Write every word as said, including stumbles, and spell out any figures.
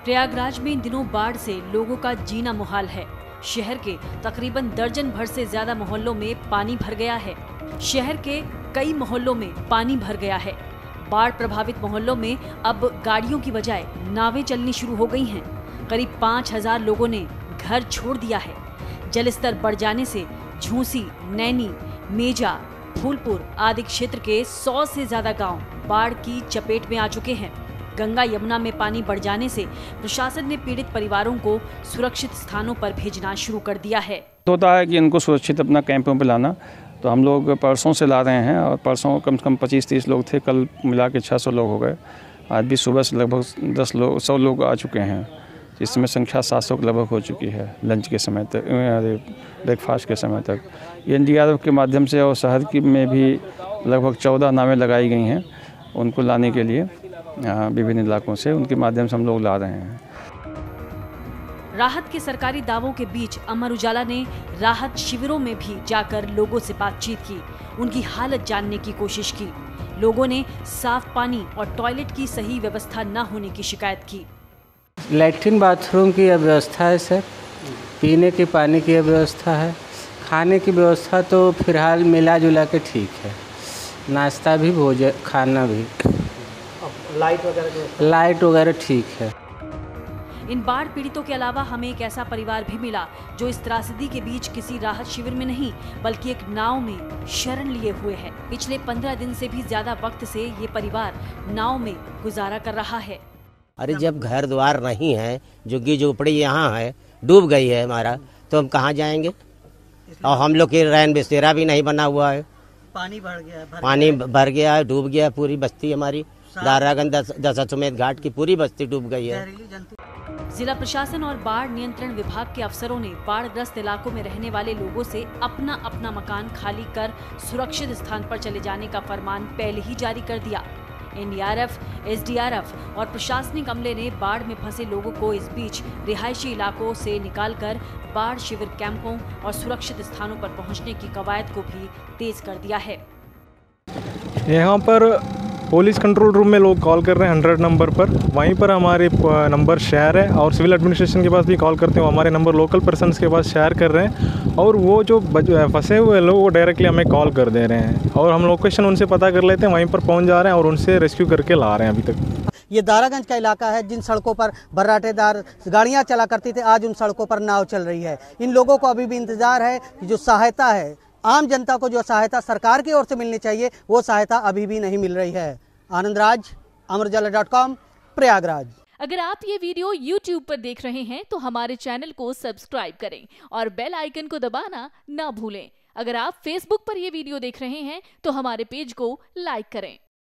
प्रयागराज में इन दिनों बाढ़ से लोगों का जीना मुहाल है। शहर के तकरीबन दर्जन भर से ज्यादा मोहल्लों में पानी भर गया है। शहर के कई मोहल्लों में पानी भर गया है। बाढ़ प्रभावित मोहल्लों में अब गाड़ियों की बजाय नावें चलनी शुरू हो गई हैं। करीब पाँच हजार लोगों ने घर छोड़ दिया है। जलस्तर बढ़ जाने से झूसी, नैनी, मेजा, फूलपुर आदि क्षेत्र के सौ से ज्यादा गांव बाढ़ की चपेट में आ चुके हैं। गंगा यमुना में पानी बढ़ जाने से प्रशासन ने पीड़ित परिवारों को सुरक्षित स्थानों पर भेजना शुरू कर दिया है। होता है कि इनको सुरक्षित अपना कैंपों पे लाना, तो हम लोग परसों से ला रहे हैं और परसों कम से कम पच्चीस तीस लोग थे, कल मिला के छः सौ लोग हो गए। आज भी सुबह से लगभग दस लोग सौ लोग आ चुके हैं, जिसमें संख्या सात सौ के लगभग हो चुकी है लंच के समय तक, ब्रेकफास्ट के समय तक। एन डी आर एफ के माध्यम से और शहर की में भी लगभग चौदह नावें लगाई गई हैं उनको लाने के लिए विभिन्न इलाकों से, उनके माध्यम से हम लोग ला रहे हैं। राहत के सरकारी दावों के बीच अमर उजाला ने राहत शिविरों में भी जाकर लोगों से बातचीत की, उनकी हालत जानने की कोशिश की। लोगों ने साफ पानी और टॉयलेट की सही व्यवस्था न होने की शिकायत की। लैट्रिन बाथरूम की व्यवस्था है सर, पीने के पानी की व्यवस्था है, खाने की व्यवस्था तो फिलहाल मिला जुला के ठीक है, नाश्ता भी भोजन खाना भी, लाइट वगैरह लाइट वगैरह ठीक है। इन बाढ़ पीड़ितों के अलावा हमें एक ऐसा परिवार भी मिला जो इस त्रासदी के बीच किसी राहत शिविर में नहीं बल्कि एक नाव में शरण लिए हुए है। पिछले पंद्रह दिन से भी ज्यादा वक्त से ये परिवार नाव में गुजारा कर रहा है। अरे जब घर द्वार नहीं है, झुग्गी झोपड़ी यहाँ है, डूब गई है हमारा, तो हम कहाँ जाएंगे? और हम लोग के रैन बसेरा भी नहीं बना हुआ है, पानी भर गया भर पानी भर गया है, डूब गया पूरी बस्ती हमारी। दारागंज दशाश्वमेध घाट की पूरी बस्ती डूब गई है। जिला प्रशासन और बाढ़ नियंत्रण विभाग के अफसरों ने बाढ़ग्रस्त इलाकों में रहने वाले लोगों से अपना अपना मकान खाली कर सुरक्षित स्थान पर चले जाने का फरमान पहले ही जारी कर दिया। N D R F, S D R F और प्रशासनिक अमले ने बाढ़ में फंसे लोगों को इस बीच रिहायशी इलाकों से निकालकर बाढ़ शिविर कैंपों और सुरक्षित स्थानों पर पहुंचने की कवायद को भी तेज कर दिया है। यहाँ पर पुलिस कंट्रोल रूम में लोग कॉल कर रहे हैं हंड्रेड नंबर पर, वहीं पर हमारे नंबर शेयर है और सिविल एडमिनिस्ट्रेशन के पास भी कॉल करते हैं, हमारे नंबर लोकल पर्सन्स के पास शेयर कर रहे हैं और वो जो फंसे हुए लोग वो डायरेक्टली हमें कॉल कर दे रहे हैं और हम लोकेशन उनसे पता कर लेते हैं, वहीं पर पहुंच जा रहे हैं और उनसे रेस्क्यू करके ला रहे हैं। अभी तक ये दारागंज का इलाका है, जिन सड़कों पर बर्राटेदार गाड़ियां चला करती थी, आज उन सड़कों पर नाव चल रही है। इन लोगों को अभी भी इंतजार है कि जो सहायता है, आम जनता को जो सहायता सरकार की ओर से मिलनी चाहिए, वो सहायता अभी भी नहीं मिल रही है। Anand Raj, Amar Ujala dot com, Prayagraj. अगर आप ये वीडियो यूट्यूब पर देख रहे हैं तो हमारे चैनल को सब्सक्राइब करें और बेल आइकन को दबाना ना भूलें। अगर आप फेसबुक पर ये वीडियो देख रहे हैं तो हमारे पेज को लाइक करें।